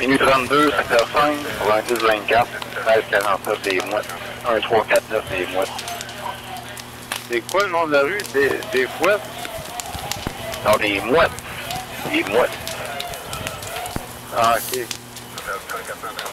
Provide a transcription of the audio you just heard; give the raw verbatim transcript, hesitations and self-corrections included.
Minute trente-deux, secteur cinq, vingt-six vingt-quatre, treize quarante-neuf des Mouettes, un trois quatre neuf des Mouettes. C'est quoi le nom de la rue? Des, des Fouettes? Non, des Mouettes. Des Mouettes. Ah, ok.